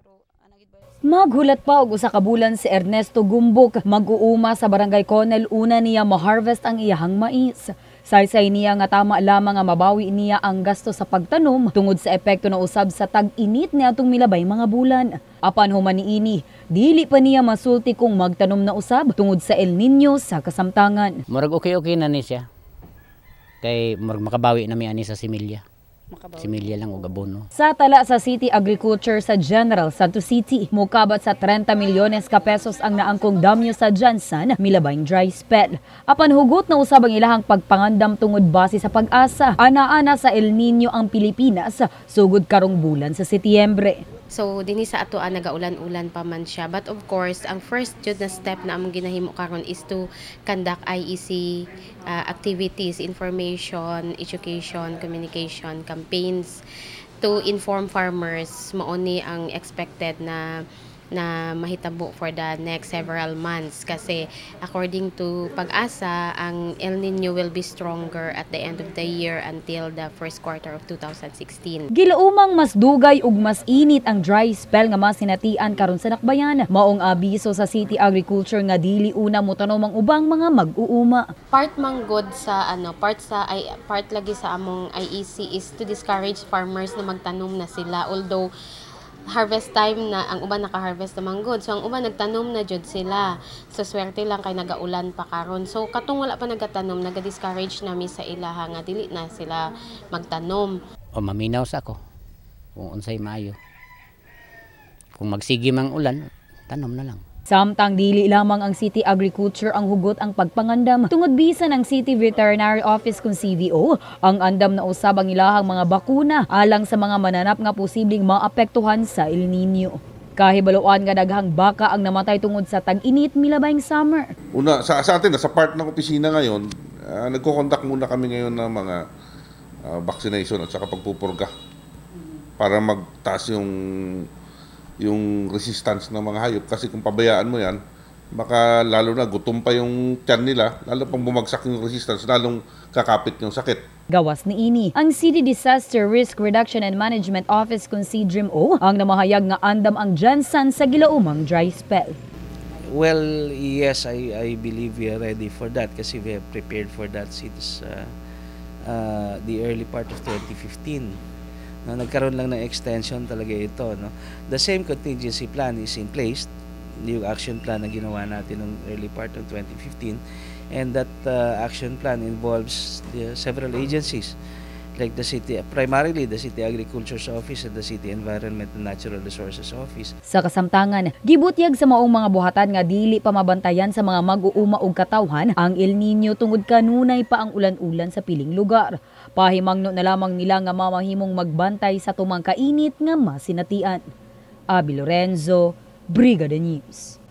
Maghulat pa og usa ka bulan si Ernesto Gumbok mag-uuma sa Barangay Conel una niya ma-harvest ang iyahang mais. Saysay niya nga tama lamang nga mabawi niya ang gasto sa pagtanom tungod sa epekto na usab sa tag-init niadtong milabay mga bulan. Apan human niini, dili pa niya masulti kung magtanom na usab tungod sa El Nino sa kasamtangan. Murag okay na ni siya. Kay murag makabawi na mi ani sa similya. Similya lang og abono. Sa tala sa City Agriculture sa General Santos City, mukabat sa 30 milyones ka pesos ang naangkong damyo sa Jansan milabayng dry spell. Apan hugot na usab ang ilahang pagpangandam tungod base sa pag-asa. Ana-ana sa El Nino ang Pilipinas sugod karong bulan sa Setyembre. So dinhi sa atoa nagaulan-ulan pa man siya, but of course ang first jud na step na among ginahimo karon is to conduct IEC activities, information, education, communication campaigns to inform farmers. Mao ni ang expected na mahitabo for the next several months, kasi according to Pag-asa, ang El Nino will be stronger at the end of the year until the first quarter of 2016. Gilaumang mas dugay ug mas init ang dry spell nga masinatian karon sa Nakbayan. Maong abiso sa City Agriculture nga dili una motanom ang ubang mga mag-uuma. Part manggod sa part lagi sa among IEC is to discourage farmers na magtanom na sila, although harvest time na ang uban naka-harvest na manggod. So ang uban nagtanom na jud sila. So swerte lang kay nagaulan pa karon. So katong wala pa nagatanom, naga-discourage nami sa ilaha nga dili na sila magtanom. O maminaw sa ako kung unsay maayo. Kung magsige mang ulan, tanom na lang. Samtang dili lamang ang City Agriculture ang hugot ang pagpangandam, tungod bisan ang City Veterinary Office kung CVO, ang andam na usab ang ilahang mga bakuna alang sa mga mananap nga posibleng maapektuhan sa El Nino. Kahibaluan nga daghang baka ang namatay tungod sa tag-init milabayng summer. Una, sa atin, sa part ng opisina ngayon, nagko-conduct muna kami ngayon ng mga vaccination at saka pagpupurga para magtaas yung resistance ng mga hayop, kasi kung pabayaan mo yan, baka lalo na gutom pa yung tiyan nila, lalo pang bumagsak yung resistance, lalong kakapit yung sakit. Gawas ni ini, ang City Disaster Risk Reduction and Management Office kung CDRIMO ang namahayag nga andam ang Jansan sa gilaumang dry spell. Well, yes, I believe we are ready for that kasi we have prepared for that since the early part of 2015. No, nagkaroon lang ng extension talaga ito. No? The same contingency plan is in place, yung action plan na ginawa natin ng early part of 2015, and that action plan involves several agencies like the city, primarily the City Agriculture's Office and the City Environment and Natural Resources Office. Sa kasamtangan, gibutyag sa maong mga buhatan nga dili pa mabantayan sa mga mag-uuma og katawhan ang El Nino tungod kanunay pa ang ulan-ulan sa piling lugar. Pahimangno na lamang nila nga mamahimong magbantay sa tumang kainit nga masinatian. Abi Lorenzo, Brigada News.